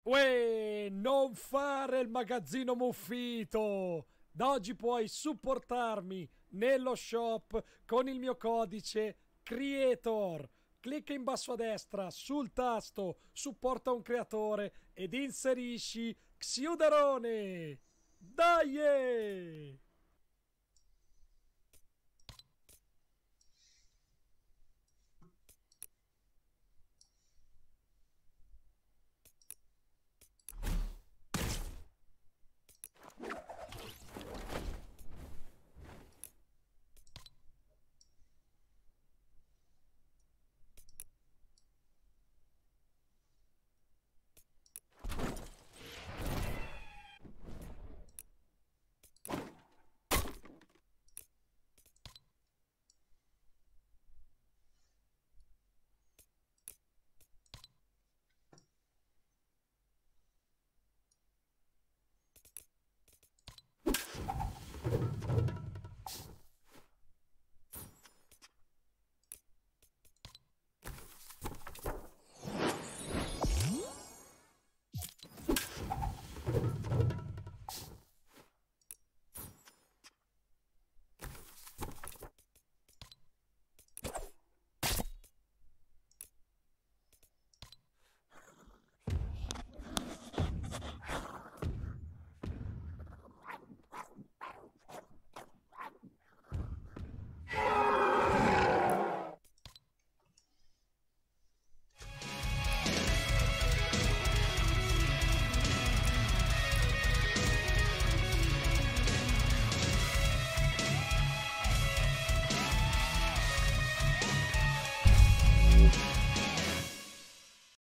Uè, non fare il magazzino muffito! Da oggi puoi supportarmi nello shop con il mio codice CREATOR. Clicca in basso a destra sul tasto supporta un creatore ed inserisci Xiuderone. Dai!